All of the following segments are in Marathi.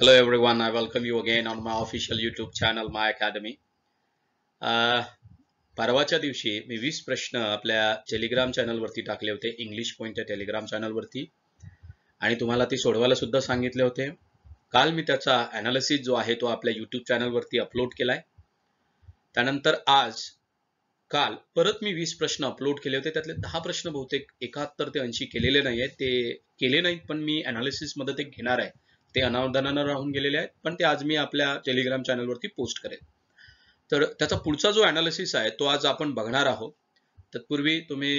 Hello everyone, I welcome you again on my official YouTube channel, My Academy. परवाच्या दिवशी मी 20 प्रश्न आपल्या टेलिग्राम चॅनलवरती टाकले होते, इंग्लिश पॉइंट या टेलिग्राम चॅनलवरती, आणि तुम्हाला ते सोडवायला सुद्धा सांगितले होते. काल मी त्याचा ॲनालिसिस जो आहे तो आपल्या YouTube चॅनलवरती अपलोड केलाय. त्यानंतर काल परत मी 20 प्रश्न अपलोड केले होते. त्यातले 10 प्रश्न बहुतेक 71 ते 80 केलेले नाहीये. ते केले नाहीत, पण मी ॲनालिसिस मध्ये ते घेणार आहे. ते अनावधानानं राहून गेलेले आहेत, पण ते आज मी आपल्या टेलिग्राम चॅनलवरती पोस्ट करेन. तर त्याचा पुढचा जो ॲनालिसिस आहे तो आज आपण बघणार आहोत. तत्पूर्वी तुम्ही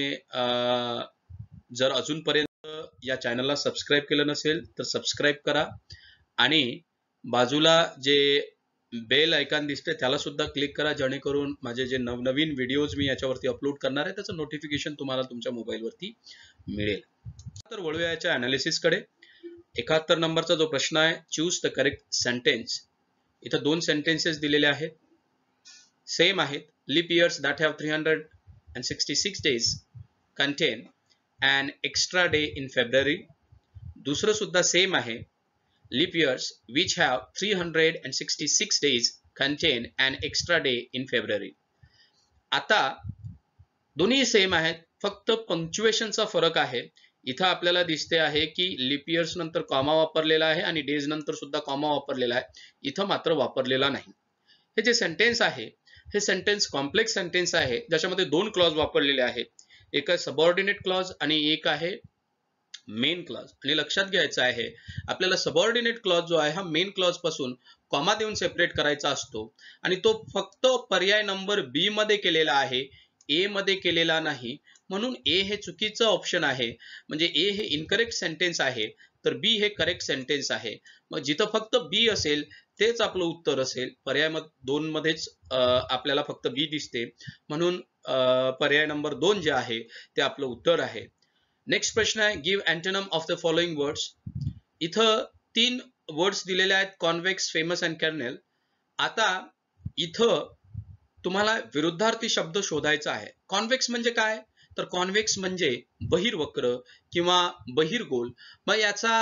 जर अजूनपर्यंत या चॅनलला सबस्क्राईब केलं नसेल तर सबस्क्राईब करा, आणि बाजूला जे बेल आयकॉन दिसते त्याला सुद्धा क्लिक करा, जेणेकरून माझे जे नवनवीन व्हिडिओज मी याच्यावरती अपलोड करणार आहे त्याचं नोटिफिकेशन तुम्हाला तुमच्या मोबाईलवरती मिळेल. तर वळूया याच्या ॲनालिसिसकडे. 71 नंबरचा जो प्रश्न आहे, चूज द करेक्ट सेंटेन्स. इथं 2 सेंटेन्सेस दिलेले आहेत, सेम आहेत. Leap years that have 366 days contain and extra day in फेब्रुवारी. दुसरं सुद्धा सेम आहे, leap years which have 366 days contain an extra day in February. आता दोन्ही सेम आहेत, फक्त पंक्च्युएशनचा फरक आहे. इथं आपल्याला दिसते आहे की लीप इयर्स नंतर कॉमा वापरलेला आहे आणि डेज नंतर सुद्धा कॉमा वापरलेला आहे, इथं मात्र वापरलेला नाही. हे जे सेंटेन्स आहे हे सेंटेन्स कॉम्प्लेक्स सेंटेन्स आहे, ज्याच्यामध्ये 2 क्लॉज वापरलेले आहेत. एक आहे सबऑर्डिनेट क्लॉज आणि एक आहे मेन क्लॉज. आणि लक्षात घ्यायचं आहे आपल्याला सबऑर्डिनेट क्लॉज जो आहे हा मेन क्लॉज पासून कॉमा देऊन सेपरेट करायचा असतो, आणि तो फक्त पर्याय नंबर बी मध्ये केलेला आहे, ए मध्ये केलेला नाही. म्हणून ए हे चुकीचं ऑप्शन आहे, म्हणजे ए हे इनकरेक्ट सेंटेन्स आहे, तर बी हे करेक्ट सेंटेन्स आहे. मग जिथं फक्त बी असेल तेच आपलं उत्तर असेल. पर्याय 2 मध्येच आपल्याला फक्त बी दिसते, म्हणून पर्याय नंबर 2 जे आहे ते आपलं उत्तर आहे. नेक्स्ट प्रश्न आहे, give antonym of the following words. इथं 3 वर्ड्स दिलेले आहेत, कॉन्व्हेक्स, फेमस अँड कर्नेल. आता इथं तुम्हाला विरुद्धार्थी शब्द शोधायचा आहे. कॉन्व्हेक्स म्हणजे काय, तर कॉन्व्हेक्स म्हणजे बहिर्वक्र किंवा बहिर्गोल. मग याचा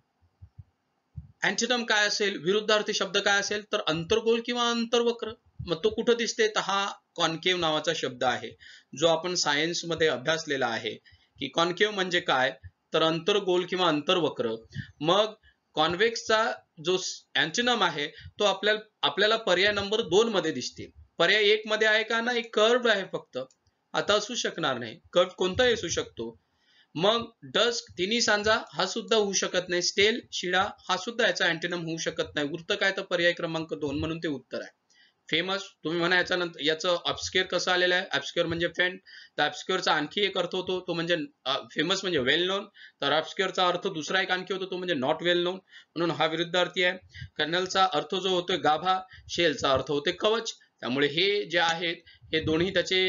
अँटोनम काय असेल, विरुद्धार्थी शब्द काय असेल, तर अंतर्गोल किंवा अंतर्वक्र. मग तो कुठं दिसते, तर हा कॉन्केव्ह नावाचा शब्द आहे, जो आपण सायन्स मध्ये अभ्यासलेला आहे की कॉन्केव्ह म्हणजे काय, तर अंतर्गोल किंवा अंतर्वक्र. मग कॉन्व्हेक्सचा जो अँटोनम आहे तो आपल्याला पर्याय नंबर 2 मध्ये दिसते. पर्याय 1 मध्ये आहे का, नाही, कर्व्ड आहे फक्त. आता असू शकणार नाही, कर्व्ड कोणताही असू शकतो. मग डस्क, तिन्ही सांजा, हा सुद्धा होऊ शकत नाही. स्टेल, शिडा, हा सुद्धा याचा अँटोनम होऊ शकत नाही. उरतं काय, तर पर्याय क्रमांक 2, म्हणून ते उत्तर आहे. फेमस, तुम्ही म्हणा याच्यानंतर याचं ऑब्स्क्युअर कसं आलेलं आहे, ऑब्स्क्युअर म्हणजे फेंड. तर ऑब्स्क्युअरचा आणखी एक अर्थ होतो, तो म्हणजे फेमस म्हणजे वेल नोन. तर ऑब्स्क्युअरचा अर्थ दुसरा एक आणखी होतो, तो म्हणजे नॉट वेल नोन, म्हणून हा विरुद्धार्थी आहे. कर्नलचा अर्थ जो होतोय गाभा, शेलचा अर्थ होते कवच. त्यामुळे हे जे आहेत हे दोन्ही त्याचे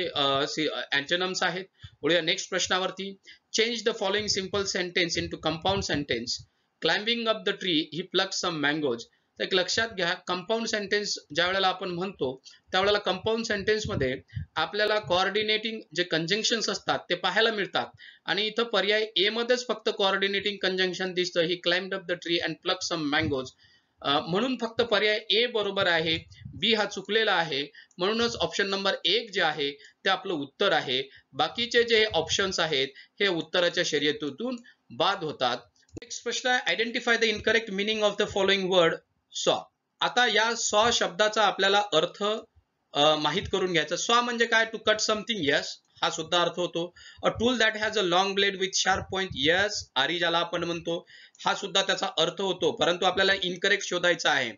अँटोनम्स आहेत. पुढे नेक्स्ट प्रश्नावरती, change the following simple sentence into compound sentence. Climbing up the tree he pluck some mangoes. तर एक लक्षात घ्या, कंपाऊंड सेंटेन्स ज्या वेळेला आपण म्हणतो त्यावेळेला कंपाऊंड सेंटेन्स मध्ये आपल्याला कोऑर्डिनेटिंग जे कंजंक्शन्स असतात ते पाहायला मिळतात, आणि इथं पर्याय ए मध्येच फक्त कोऑर्डिनेटिंग कंजंक्शन दिसतं, he climbed up the tree and pluck some mangoes. म्हणून फक्त पर्याय ए बरोबर आहे, बी हा चुकलेला आहे. म्हणूनच ऑप्शन नंबर 1 जे आहे ते आपलं उत्तर आहे. बाकीचे जे ऑप्शन्स आहेत हे उत्तराच्या शर्यतीतून बाद होतात. नेक्स्ट प्रश्न आहे, identify the incorrect meaning of the following word saw. आता या सॉ शब्दाचा आपल्याला अर्थ माहित करून घ्यायचा. सॉ म्हणजे काय, टू कट समथिंग, यस, हा सुद्धा अर्थ होतो. A tool that has a long blade with sharp point, yes, आरी ज्याला आपण म्हणतो, हा सुद्धा त्याचा अर्थ होतो. परंतु आपल्याला इनकरेक्ट शोधायचा आहे.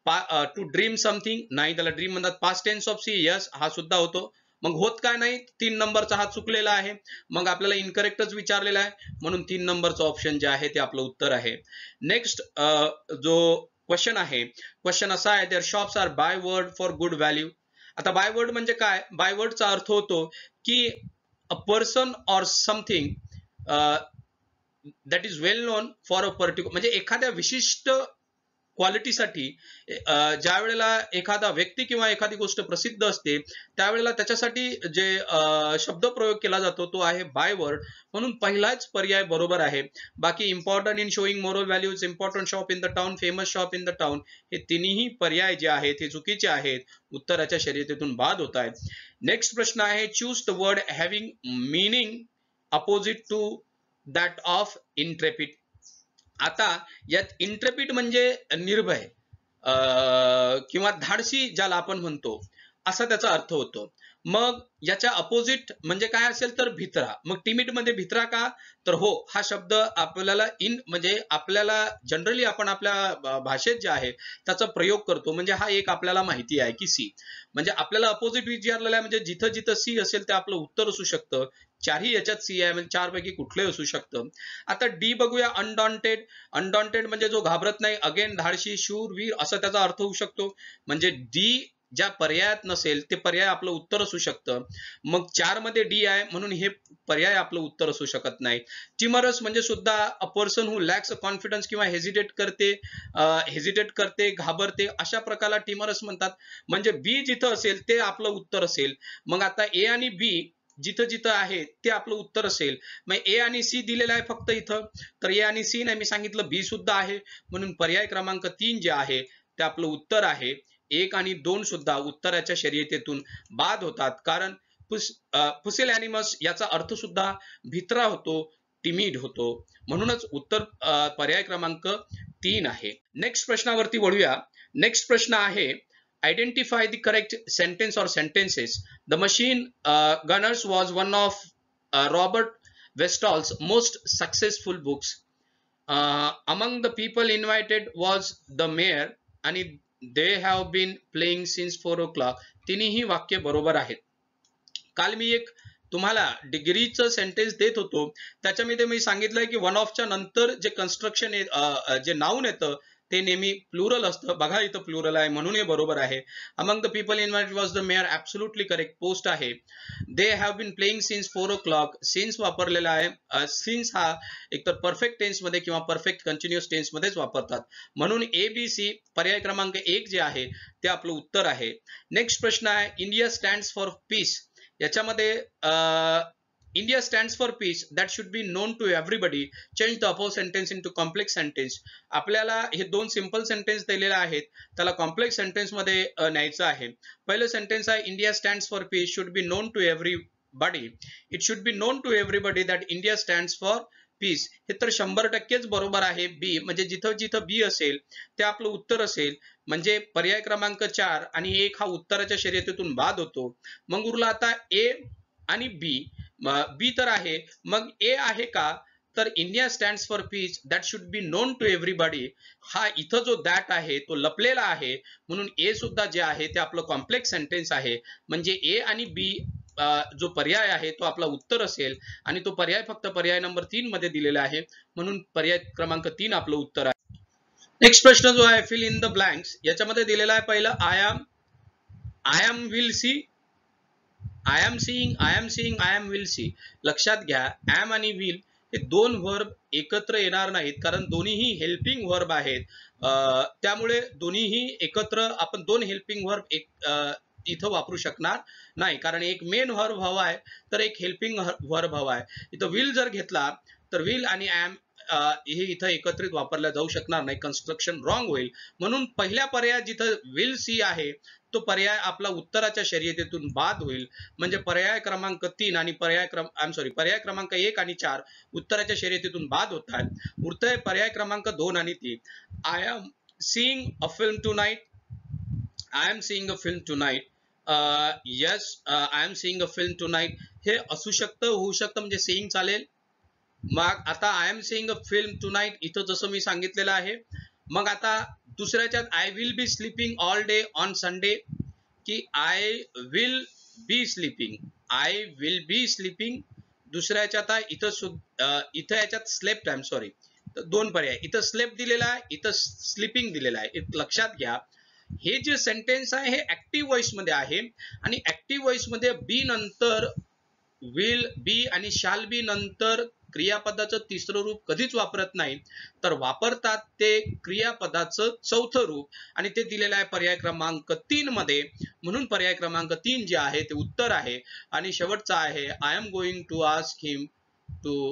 टू ड्रीम समथिंग, नाही, त्याला ड्रीम म्हणतात. Past tense of see, yes, हा सुद्धा होतो. मग होत काय नाही, 3 नंबरचा हा चुकलेला आहे. मग आपल्याला इनकरेक्टच विचारलेला आहे, म्हणून 3 नंबरचं ऑप्शन जे आहे ते आपलं उत्तर आहे. नेक्स्ट जो क्वेश्चन आहे, क्वेश्चन असा आहे, there shops are byword for good value. आता बाय वर्ड म्हणजे काय, बाय वर्डचा अर्थ होतो की a person or something that is well known for a particular, म्हणजे एखाद्या विशिष्ट क्वालिटीसाठी ज्या वेळेला एखादा व्यक्ती किंवा एखादी गोष्ट प्रसिद्ध असते त्यावेळेला त्याच्यासाठी जे शब्द प्रयोग केला जातो तो आहे बाय वर्ड, म्हणून पहिलाच पर्याय बरोबर आहे. बाकी important in showing moral values, important shop in the town, famous shop in the town, हे तिन्ही पर्याय जे आहेत हे चुकीचे आहेत, उत्तराच्या शर्यतीतून बाद होत आहेत. नेक्स्ट प्रश्न आहे choose the word having meaning opposite to that of intrepid. आता यात इंट्रेपिड म्हणजे निर्भय किंवा धाडसी ज्याला आपण म्हणतो असा त्याचा अर्थ होतो. मग याच्या अपोजिट म्हणजे काय असेल तर भित्रा. मग टिमिड मध्ये भित्रा का, तर हो हा शब्द आपल्याला म्हणजे आपल्याला जनरली आपण आपल्या भाषेत जे आहे त्याचा प्रयोग करतो, म्हणजे हा एक आपल्याला माहिती आहे की सी म्हणजे आपल्याला अपोजिट विचारलेला आहे, म्हणजे जिथं जिथं सी असेल ते आपलं उत्तर असू शकतं. चारही याच्यात सी आहे म्हणजे चार पैकी कुठलंही असू शकतं. आता डी बघूया, अनडॉन्टेड. अनडॉन्टेड म्हणजे जो घाबरत नाही, अगेन धाडशी, शूर, वीर असा त्याचा अर्थ होऊ शकतो. म्हणजे डी ज्या पर्यायात नसेल ते पर्याय आपलं उत्तर असू शकतं. मग चार मध्ये डी आहे म्हणून हे पर्याय आपलं उत्तर असू शकत नाही. टिमरस म्हणजे सुद्धा a person who lacks confidence किंवा हेजिटेट करते, घाबरते, अशा प्रकारला टिमरस म्हणतात. म्हणजे बी जिथं असेल ते आपलं उत्तर असेल. मग आता ए आणि बी जिथं जिथं आहे ते आपलं उत्तर असेल. मग ए आणि सी दिलेलं आहे फक्त इथं, तर ए आणि सी नाही, मी सांगितलं बी सुद्धा आहे, म्हणून पर्याय क्रमांक 3 जे आहे ते आपलं उत्तर आहे. 1 आणि 2 सुद्धा उत्तराच्या शर्यतीतून बाद होतात, कारण पुसेल ॲनिमस याचा अर्थ सुद्धा भित्रा होतो, टिमिड होतो, म्हणूनच उत्तर पर्याय क्रमांक 3 आहे. नेक्स्ट प्रश्नावरती वळूया. नेक्स्ट प्रश्न आहे identify the correct sentence or sentences. The machine gunners was one of Robert Westall's most successful books. Among the people invited was the mayor आणि they have been playing since 4 o'clock. तिन्ही वाक्य बरोबर आहेत. काल मी एक तुम्हाला डिग्रीचं सेंटेन्स देत होतो, त्याच्यामध्ये मी सांगितलंय की वन ऑफच्या नंतर जे कन्स्ट्रक्शन जे नाऊन येतं ते नेहमी प्लुरल असतं. बघा इथं प्लुरल आहे म्हणून हे बरोबर आहे. Among the people invited was the mayor, absolutely correct, post आहे. They have been playing since 4 o'clock, since वापरलेला आहे. सिन्स हा एकतर परफेक्ट टेन्स मध्ये किंवा परफेक्ट कंटिन्युअस टेन्स मध्येच वापरतात, म्हणून ABC पर्याय क्रमांक 1 जे आहे ते आपलं उत्तर आहे. नेक्स्ट प्रश्न आहे इंडिया स्टँड्स फॉर पीस. याच्यामध्ये India stands for peace that should be known to everybody. Change the above sentence into complex sentence. आपल्याला हे दोन सिंपल सेंटेन्स दिलेले आहेत, त्याला कॉम्प्लेक्स सेंटेन्स मध्ये न्यायचं आहे. पहिलं सेंटेन्स आहे India stands for peace should be known to everybody. It should be known to everybody that India stands for peace. हे तर 100%च बरोबर आहे. बी म्हणजे जिथं जिथं बी असेल ते आपलं उत्तर असेल, म्हणजे पर्याय क्रमांक 4 आणि 1 हा उत्तराच्या शर्यतीतून बाद होतो. मग उरला आता ए आणि बी. बी तर आहे, मग ए आहे का, तर India stands for peace that should be known to everybody. हा इथं जो दॅट आहे तो लपलेला आहे, म्हणून ए सुद्धा जे आहे ते आपलं कॉम्प्लेक्स सेंटेन्स आहे. म्हणजे ए आणि बी जो पर्याय आहे तो आपला उत्तर असेल, आणि तो पर्याय फक्त पर्याय नंबर 3 मध्ये दिलेला आहे, म्हणून पर्याय क्रमांक 3 आपलं उत्तर आहे. नेक्स्ट प्रश्न जो आहे फिल इन द ब्लँक्स. याच्यामध्ये दिलेला आहे पहिलं I am will see, I am seeing, I am seeing, I am will see. लक्षात घ्या एम आणि विल हे दोन व्हर्ब एकत्र येणार नाहीत, कारण दोन्हीही हेल्पिंग व्हर्ब आहेत. त्यामुळे दोन्हीही एकत्र आपण दोन हेल्पिंग व्हर्ब इथं वापरू शकणार नाही, कारण एक मेन व्हर्ब हवा आहे तर एक हेल्पिंग व्हर्ब हवा आहे. इथं विल जर घेतला तर विल आणि एम हे इथं एकत्रित वापरल्या जाऊ शकणार नाही, कन्स्ट्रक्शन रॉंग होईल. म्हणून पहिल्या पर्यायात जिथं विल सी आहे तो पर्याय आपला उत्तराच्या शर्यतीतून बाद होईल. म्हणजे पर्याय क्रमांक 3 आणि पर्याय क्रमांक 1 आणि 4 उत्तराच्या शर्यतीतून बाद होतात. उरतंय पर्याय क्रमांक 2 आणि 3. I am seeing a film tonight, I am seeing a film tonight. Yes I am seeing a film tonight हे असू शकतं, होऊ शकतं, म्हणजे सीइंग चालेल. मग आता I am seeing a film tonight इथं जसं मी सांगितलेलं आहे. मग आता दुसऱ्याच्यात I will be sleeping all day on Sunday, की I will be sleeping, I will be sleeping. दुसऱ्याच्यात इथं याच्यात स्लेप्ट, आय एम सॉरी, तर दोन पर्याय, इथं स्लेप दिलेला आहे, इथं स्लीपिंग दिलेला आहे. लक्षात घ्या हे जे सेंटेन्स आहे हे ऍक्टिव्ह व्हॉइस मध्ये आहे, आणि ऍक्टिव्ह व्हॉइस मध्ये बी नंतर विल बी आणि शाल बी नंतर क्रियापदाचं तिसरं रूप कधीच वापरत नाही, तर वापरतात ते क्रियापदाचं चौथं रूप, आणि ते दिलेलं आहे पर्याय क्रमांक 3 मध्ये. म्हणून पर्याय क्रमांक 3 जे आहे ते उत्तर आहे. आणि शेवटचा आहे I am going to ask him to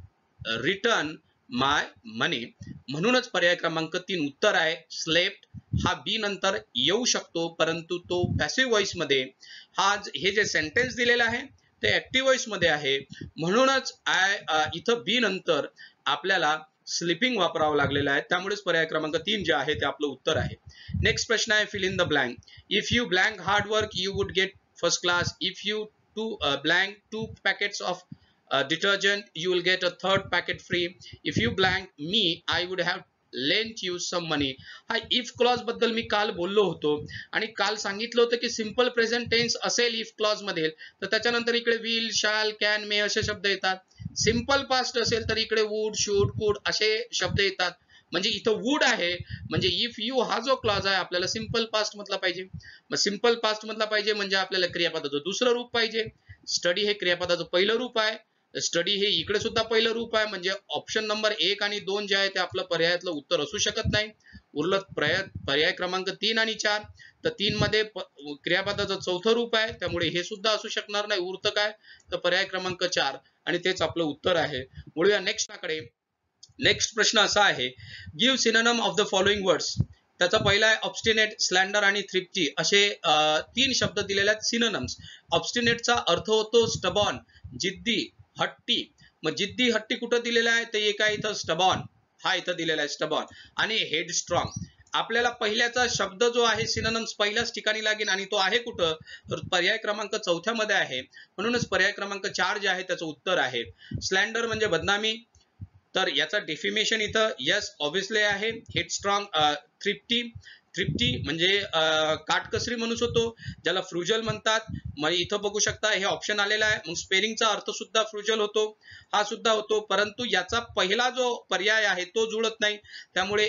return my money. म्हणूनच पर्याय क्रमांक 3 उत्तर आहे. स्लेप्ट हा बी नंतर येऊ शकतो, परंतु तो पॅसिव्ह व्हॉइस मध्ये, हे जे सेंटेन्स दिलेलं आहे ते ऍक्टिव्ह व्हॉइस मध्ये आहे. म्हणूनच इथं बी नंतर आपल्याला स्लीपिंग वापरावं लागलेलं आहे. त्यामुळेच पर्याय क्रमांक 3 जे आहे ते आपलं उत्तर आहे. नेक्स्ट प्रश्न आहे fill in the blank. If you blank hard work you would get first class. If you blank 2 packets of detergent you will get a third packet free. If you blank me I would have lent you some money. हा इफ क्लॉज बद्दल मी काल बोललो होतो, आणि काल सांगितलं होतं की सिंपल प्रेझेंट टेन्स असेल इफ क्लॉज मध्ये तर त्याच्यानंतर इकडे विल, शॅल, कॅन, मे असे शब्द येतात. सिंपल पास्ट असेल तर इकडे वुड, शुड, कुड असे शब्द येतात. म्हणजे इथं वुड आहे, म्हणजे इफ यू हा जो क्लॉज आहे आपल्याला सिंपल पास्ट मधला पाहिजे. मग सिंपल पास्ट मधला पाहिजे म्हणजे आपल्याला क्रियापदाचं दुसरं रूप पाहिजे. स्टडी हे क्रियापदाचं पहिलं रूप आहे. स्टडी हे इकडे सुद्धा पहिलं रूप आहे. म्हणजे ऑप्शन नंबर 1 आणि 2 जे आहे ते आपलं पर्यायातलं उत्तर असू शकत नाही. उरलं पर्याय क्रमांक 3 आणि 4. तर 3 मध्ये क्रियापदाचं चौथं रूप आहे, त्यामुळे हे सुद्धा असू शकणार नाही. उरतं काय तर पर्याय क्रमांक 4, आणि तेच आपलं उत्तर आहे. वळूया नेक्स्टकडे. नेक्स्ट प्रश्न असा आहे, give synonym of the following words. त्याचा पहिला आहे ऑब्स्टिनेट, स्लॅन्डर आणि थ्रिफ्टी असे 3 शब्द दिलेले आहेत सिनोनिम्स. ऑब्स्टिनेटचा अर्थ होतो स्टबॉर्न, जिद्दी, हट्टी. मग जिद्दी, हट्टी कुठं दिलेला आहे ते एक आहे इथं स्टबॉर्न, हा इथं दिलेला आहे स्टबॉर्न. आणि हेडस्ट्रॉंग. आपल्याला पहिल्याचा शब्द जो आहे सिनोनिम्स पहिल्याच ठिकाणी लागेल, आणि तो आहे कुठं तर पर्याय क्रमांक 4 मध्ये आहे. म्हणूनच पर्याय क्रमांक 4 जे आहे त्याचं उत्तर आहे. स्लॅन्डर म्हणजे बदनामी, तर याचा डेफिमेशन इथं यस ऑब्विसली आहे. हेडस्ट्रॉंग, थ्रिफ्टी म्हणजे काटकसरी म्हणू शकतो, ज्याला फ्रुजल म्हणतात. मग इथं बघू शकता हे ऑप्शन आलेला आहे. मग स्पेलिंगचा अर्थ सुद्धा फ्रुजल होतो, हा सुद्धा होतो, परंतु याचा पहिला जो पर्याय आहे तो जुळत नाही. त्यामुळे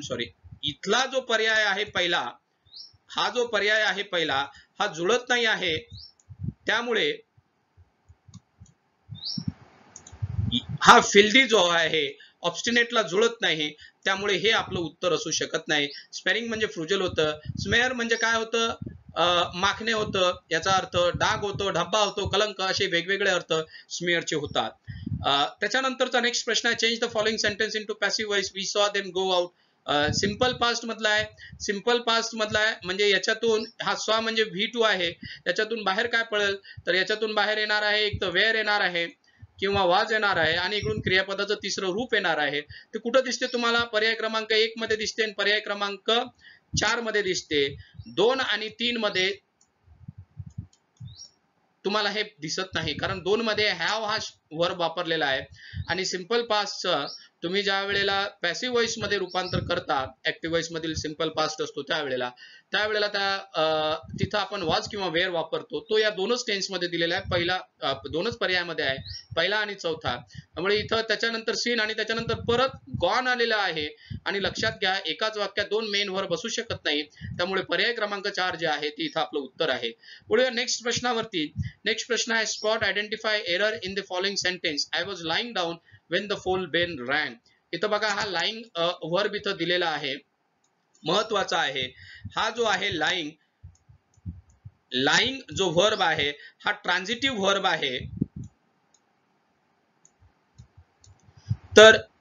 इथला जो पर्याय आहे पहिला, हा जो पर्याय आहे पहिला हा जुळत नाही आहे. त्यामुळे हा फिल्दी जो आहे ऑब्स्टिनेटला जुळत नाही, त्यामुळे हे आपलं उत्तर असू शकत नाही. स्पेरिंग म्हणजे फ्रुजल होतं. स्मेअर म्हणजे काय होतं माखणे होतं, याचा अर्थ डाग होतो, धब्बा होतो, कलंक, असे वेगवेगळे अर्थ स्मेअरचे होतात. त्याच्यानंतरचा नेक्स्ट प्रश्न आहे, change the following sentence into passive voice. We saw them go out. Simple past मधला आहे. सिंपल पास्ट मधला आहे म्हणजे याच्यातून हा सॉ म्हणजे V2 आहे, याच्यातून बाहेर काय पडेल तर याच्यातून बाहेर येणार आहे एक तर वेअर येणार आहे किंवा वाज येणार आहे, आणि इकडून क्रियापदाचं तिसरं रूप येणार आहे. ते कुठं दिसते तुम्हाला पर्याय क्रमांक 1 मध्ये दिसते आणि पर्याय क्रमांक 4 मध्ये दिसते. 2 आणि 3 मध्ये तुम्हाला हे दिसत नाही, कारण 2 मध्ये हॅव हा वर्ब वापरलेला आहे. आणि सिंपल पास्टचं तुम्ही ज्या वेळेला पॅसिव्ह व्हॉइस मध्ये रूपांतर करता, ऍक्टिव्ह व्हॉइस मधील सिंपल पास्ट असतो त्यावेळेला त्या तिथं आपण वॉज किंवा वेअर वापरतो. तो या दोनच टेन्स मध्ये दिलेला आहे. पहिला दोनच पर्यायामध्ये आहे, पहिला आणि चौथा. त्यामुळे इथं त्याच्यानंतर सीन आणि त्याच्यानंतर परत गॉन आलेला आहे. आणि लक्षात घ्या एकाच वाक्यात 2 मेन वर्ब असू शकत नाही. त्यामुळे पर्याय क्रमांक 4 जे आहे ते इथं आपलं उत्तर आहे. पुढे नेक्स्ट प्रश्नावरती. नेक्स्ट प्रश्न आहे, spot identify error in the following sentence. I was lying down when the phone bell rang. इथं बघा हा लाइंग वर्ब इथं दिलेला आहे, महत्वाचा आहे. हा जो आहे लाइंग जो वर्ब आहे हा ट्रान्झिटिव्ह वर्ब आहे. तर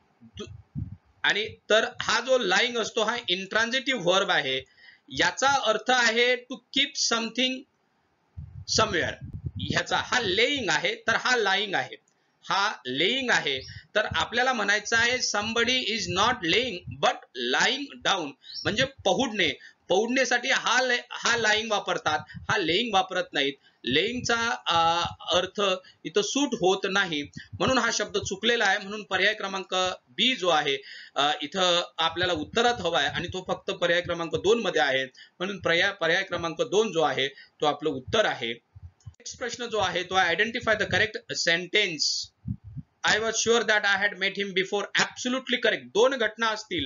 हा जो लाइंग असतो हा इंट्रान्झिटिव्ह वर्ब आहे. याचा अर्थ आहे टू कीप समथिंग समवेअर. ह्याचा हा लेईंग आहे तर हा लाइंग आहे, हा लेईंग आहे. तर आपल्याला म्हणायचं आहे somebody is not laying but lying down, म्हणजे पहुडणे. पहुडण्यासाठी हा लाइंग वापरतात, हा लेईंग वापरत नाहीत. लेईंगचा अर्थ इथं सूट होत नाही, म्हणून हा शब्द चुकलेला आहे. म्हणून पर्याय क्रमांक बी जो आहे इथं आपल्याला उत्तरात हवा आहे, आणि तो फक्त पर्याय क्रमांक 2 मध्ये आहे. म्हणून पर्याय क्रमांक 2 जो आहे तो आपलं उत्तर आहे. नेक्स्ट प्रश्न जो आहे तो identify the correct sentence. I was sure that I had met him before. Absolutely correct. 2 घटना असतील,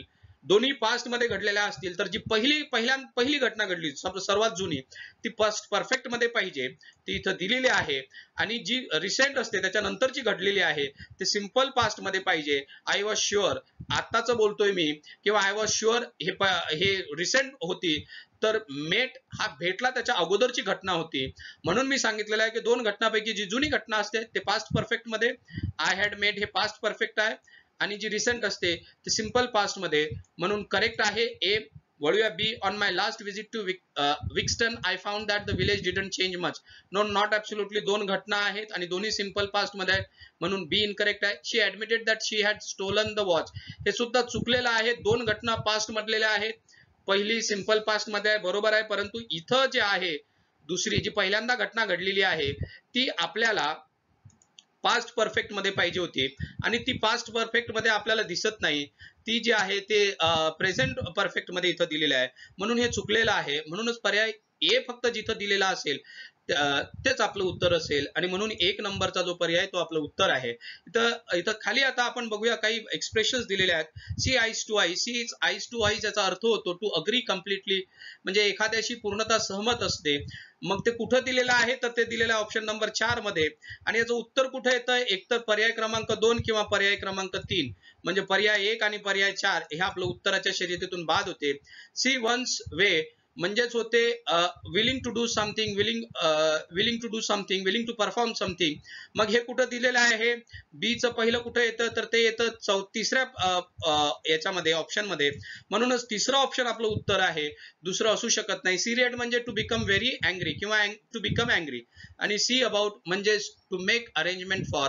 दोन्ही पास्ट मध्ये घडलेल्या असतील तर जी पहिली घटना घडली सर्वात जुनी ती पास्ट परफेक्ट मध्ये पाहिजे, ती इथं दिलेली आहे. आणि जी रिसेंट असते त्याच्यानंतरची घडलेली आहे ते सिंपल पास्ट मध्ये पाहिजे. आय वॉज शुअर, आत्ताच बोलतोय मी, किंवा आय वॉज शुअर हे रिसेंट होती, तर मेट हा भेटला त्याच्या अगोदरची घटना होती. म्हणून मी सांगितलेलं आहे की दोन घटनापैकी जी जुनी घटना असते ते पास्ट परफेक्ट मध्ये, आय हॅड मेट हे पास्ट परफेक्ट आहे, आणि जी रिसेंट असते ते सिंपल पास्ट मध्ये. म्हणून करेक्ट आहे ए. वळूया B. On my last visit to Wixton I found that the village didn't change much. No, not absolutely. दोन घटना आहेत आणि दोन्ही सिंपल पास्ट मध्ये आहेत, म्हणून बी इनकरेक्ट आहे. She admitted that she had stolen the watch, हे सुद्धा चुकलेलं आहे. दोन घटना पास्ट मधलेल्या आहेत, पहिली सिंपल पास्ट मध्ये आहे, बरोबर आहे. परंतु इथं जे आहे दुसरी जी पहिल्यांदा घटना घडलेली आहे ती आपल्याला पास्ट परफेक्ट मध्ये पाहिजे होती, आणि ती पास्ट परफेक्ट मध्ये आपल्याला दिसत नाही. ती जी आहे ते प्रेझेंट परफेक्ट मध्ये इथं दिलेलं आहे, म्हणून हे चुकलेलं आहे. म्हणूनच पर्याय ए फक्त जिथं दिलेला असेल तेच आपलं उत्तर असेल, आणि म्हणून 1 नंबरचा जो पर्याय तो आपलं उत्तर आहे. इथं खाली आता आपण बघूया काही एक्सप्रेशन्स दिलेले आहेत. See eyes to eyes, see is eyes to eyes याचा अर्थ होतो टू अग्री कम्प्लिटली, म्हणजे एखाद्याशी पूर्णतः सहमत असते. मग ते कुठं दिलेलं आहे तर ते दिलेलं आहे ऑप्शन नंबर 4 मध्ये. आणि याचं उत्तर कुठे येतं, एकतर पर्याय क्रमांक 2 किंवा पर्याय क्रमांक 3, म्हणजे पर्याय 1 आणि पर्याय 4 हे आपलं उत्तराच्या शर्यतीतून बाद होते. सी वन्स वे म्हणजेच होते willing to do something, willing to do something, willing to perform something. मग हे कुठं दिलेलं आहे, बी चं पहिलं कुठं येतं तर ते येतं तिसऱ्या याच्यामध्ये ऑप्शन मध्ये. म्हणूनच तिसरं ऑप्शन आपलं उत्तर आहे, दुसरं असू शकत नाही. सिरियट म्हणजे टू बिकम व्हेरी अँग्री किंवा टू बिकम अँग्री, आणि सी अबाउट म्हणजे to make arrangement for,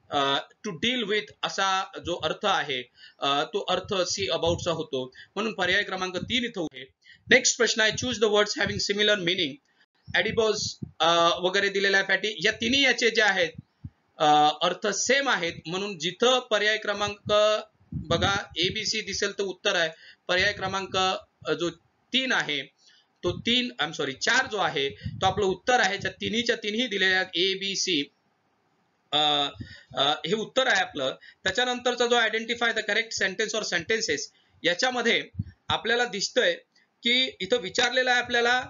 to deal with असा जो अर्थ आहे तो अर्थ सी अबाउटचा होतो. म्हणून पर्याय क्रमांक 3 इथं आहे. नेक्स्ट प्रश्न आहे, choose the words having similar meaning. Adipose वगैरे दिलेला आहे, फॅटी, या तिन्ही याचे जे आहेत अर्थ सेम आहेत. म्हणून जिथं पर्याय क्रमांक बघा ABC दिसेल तर उत्तर आहे. पर्याय क्रमांक जो 3 आहे तो 4 जो आहे तो आपलं उत्तर आहे. तिन्ही दिलेले आहेत ABC, हे उत्तर आहे आपलं. त्याच्यानंतरचा जो आयडेंटिफाय द करेक्ट सेंटेन्स और सेंटेन्सेस, याच्यामध्ये आपल्याला दिसतंय की इथं विचारलेलं आहे आपल्याला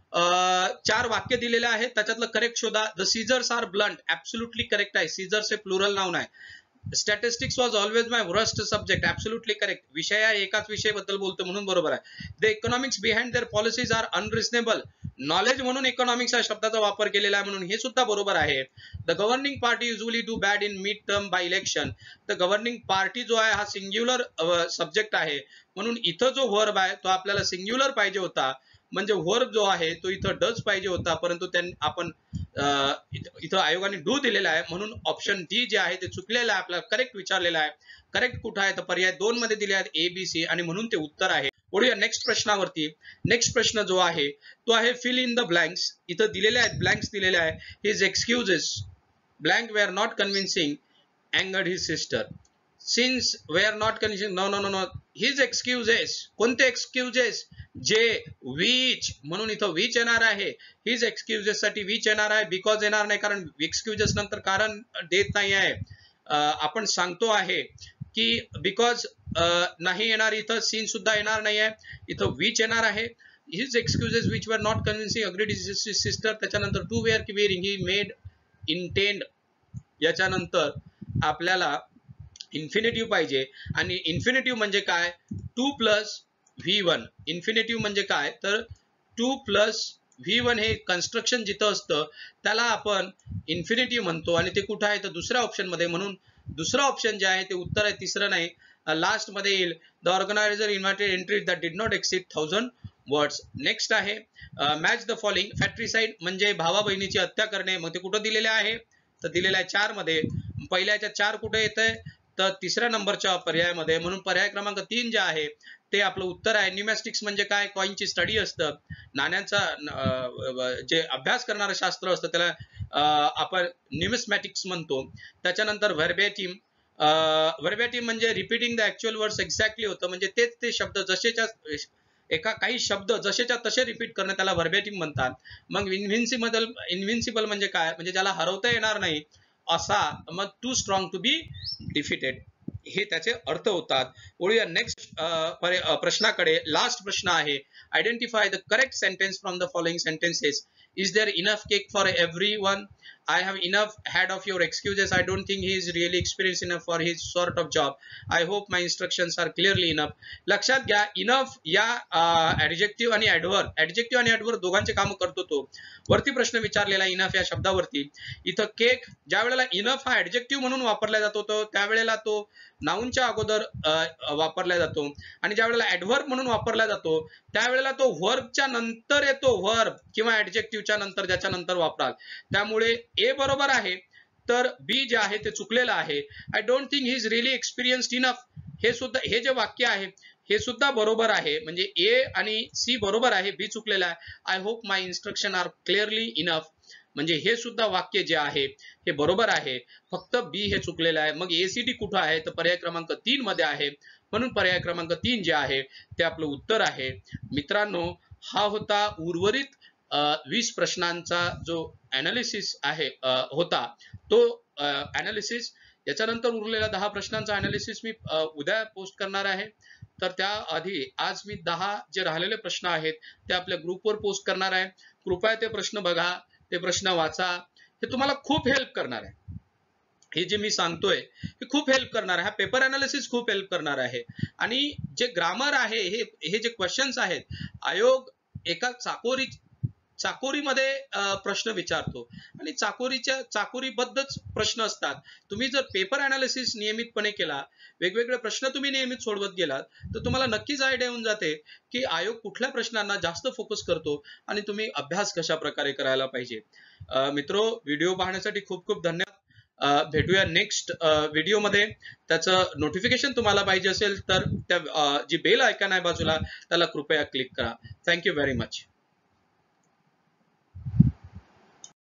4 वाक्य दिलेले आहेत, त्याच्यातलं करेक्ट शोधा. The scissors are blunt, absolutely correct आहे. सीझर्स हे प्लुरल नाउन आहे. Statistics was always my worst subject, absolutely correct. विषय आहे, एकाच विषयाबद्दल बोलतो म्हणून बरोबर आहे. The economics behind their policies are unreasonable, knowledge म्हणून इकॉनॉमिक्स या शब्दाचा वापर केलेला आहे, म्हणून हे सुद्धा बरोबर आहे. The governing party usually do bad in mid term by election. तर गव्हर्निंग पार्टी जो आहे हा सिंग्युलर सब्जेक्ट आहे, म्हणून इथं जो व्हर्ब आहे तो आपल्याला सिंग्युलर पाहिजे होता, म्हणजे व्हर्ब जो आहे तो इथं डज पाहिजे होता, परंतु आपण इथं आयोगाने डू दिलेला आहे, म्हणून ऑप्शन डी जे आहे ते चुकलेलं आहे. आपल्याला करेक्ट विचारलेलं आहे. करेक्ट कुठं आहे तर पर्याय 2 मध्ये दिले आहेत ABC, आणि म्हणून ते उत्तर आहे. बोलूया नेक्स्ट प्रश्नावरती. नेक्स्ट प्रश्न जो आहे तो आहे फिल इन द ब्लँक्स. इथं दिलेले आहेत, ब्लँक्स दिलेले आहे. His excuses blank were not convincing angered his sister. Since were not convincing, no no no no. His excuses, कोणते एक्सक्युजेस, जे, विच, म्हणून इथं विच येणार आहे. हिज एक्सक्युजेस साठी विच येणार आहे, बिकॉज येणार नाही, कारण एक्सक्युजेस नंतर कारण देत नाही आहे. आपण सांगतो आहे की बिकॉज नाही येणार, इथं सीन सुद्धा येणार नाही आहे, इथं विच येणार आहे. His excuses which were not convincing agreed his sister. त्याच्यानंतर टू वेअर की वेअरिंग, ही मेड इंटेंड. याच्यानंतर आपल्याला इन्फिनिटिव्ह पाहिजे, आणि इन्फिनिटिव्ह म्हणजे काय, 2 + V1. इन्फिनिटिव्ह म्हणजे काय तर 2 + V1 हे कन्स्ट्रक्शन जिथं असतं त्याला आपण इन्फिनिटिव्ह म्हणतो, आणि ते कुठं आहे तर दुसऱ्या ऑप्शन मध्ये. म्हणून दुसरं ऑप्शन जे आहे ते उत्तर आहे, तिसरं नाही. लास्ट मध्ये येईल. The organizer invited entries that did not exceed 1000 words. Next आहे मॅच द फॉलोइंग. फॅक्ट्रीसाइड म्हणजे भावा बहिणीची हत्या करणे, मग ते कुठं दिलेले आहे तर दिलेलं आहे 4 मध्ये. पहिल्याच्या 4 कुठे येतंय तर तिसऱ्या नंबरच्या पर्यायामध्ये, म्हणून पर्याय क्रमांक 3 जे आहे ते आपलं उत्तर आहे. न्यूमॅस्टिक्स म्हणजे काय, कॉइनची स्टडी असतं, नाण्यांचा जे अभ्यास करणारं शास्त्र असतं त्याला आपण न्यूमिस्मॅटिक्स म्हणतो. त्याच्यानंतर व्हर्बॅटिम, व्हर्बॅटिम म्हणजे repeating the actual words exactly होतं, म्हणजे तेच ते शब्द जसेच्या काही शब्द जसेच्या तसे रिपीट करणं त्याला व्हर्बॅटिम म्हणतात. मग इन्व्हिन्सिबल म्हणजे काय, म्हणजे ज्याला हरवता येणार नाही असा, मग too strong to be defeated. हे त्याचे अर्थ होतात. वळूया नेक्स्ट प्रश्नाकडे. लास्ट प्रश्न आहे, identify the correct sentence from the following sentences. Is there enough cake for everyone? I have enough had of your excuses. I don't think he is really experienced enough for his sort of job. I hope my instructions are clearly enough. लक्षात घ्या, इनफ या ऍडजेक्टिव्ह आणि ऍडव्हर्ब, ऍडजेक्टिव्ह आणि ऍडव्हर्ब दोघांचे काम करतो तो. वरती प्रश्न विचारलेला इनफ या शब्दावरती. इथं केक ज्या वेळेला इनफ हा ऍडजेक्टिव्ह म्हणून वापरला जातो तो त्यावेळेला तो नाउनच्या अगोदर वापरला जातो, आणि ज्या वेळेला ऍडव्हर्ब म्हणून वापरला जातो त्यावेळेला तो व्हर्बच्या नंतर येतो, व्हर्ब किंवा ऍडजेक्टिव्हच्या नंतर, ज्याच्या नंतर वापराल. त्यामुळे ए बरोबर आहे, तर बी जे आहे ते चुकलेलं आहे. I don't think he is really experienced enough, हे सुद्धा, हे जे वाक्य आहे हे सुद्धा बरोबर आहे. म्हणजे ए आणि सी बरोबर आहे, बी चुकलेला आहे. I hope my instruction are clearly enough, म्हणजे हे सुद्धा वाक्य जे आहे हे बरोबर आहे, फक्त बी हे चुकलेलं आहे. मग एसीडी कुठं आहे, तर पर्याय क्रमांक 3 मध्ये आहे, म्हणून पर्याय क्रमांक 3 जे आहे ते आपलं उत्तर आहे. मित्रांनो, हा होता उर्वरित 20 प्रश्नांचा जो अनालिसिस आहे होता तो अनालिसिस. याच्यानंतर उरलेल्या 10 प्रश्नांचा अनालिसिस मी उद्या पोस्ट करणार आहे. तर त्याआधी आज मी 10 जे राहिलेले प्रश्न आहेत ते आपल्या ग्रुपवर पोस्ट करणार आहे. कृपया ते प्रश्न बघा, ते प्रश्न वाचा, हे तुम्हाला खूप हेल्प करणार आहे. हे जे मी सांगतोय हे खूप हेल्प करणार आहे. हा पेपर अनालिसिस खूप हेल्प करणार आहे. आणि जे ग्रामर आहे, हे जे क्वेश्चन्स आहेत, आयोग एका चाकोरीमध्ये प्रश्न विचारतो आणि चाकोरीबद्धच प्रश्न असतात. तुम्ही जर पेपर अनालिसिस नियमितपणे केला, वेगवेगळे प्रश्न तुम्ही नियमित सोडवत गेलात, तर तुम्हाला नक्कीच आयडिया येऊन जाते की आयोग कुठल्या प्रश्नांना जास्त फोकस करतो आणि तुम्ही अभ्यास कशा प्रकारे करायला पाहिजे. मित्रो, व्हिडिओ पाहण्यासाठी खूप खूप धन्यवाद. भेटूया नेक्स्ट व्हिडिओमध्ये. त्याचं नोटिफिकेशन तुम्हाला पाहिजे असेल तर त्या जी बेल आयकॉन आहे बाजूला त्याला कृपया क्लिक करा. Thank you very much.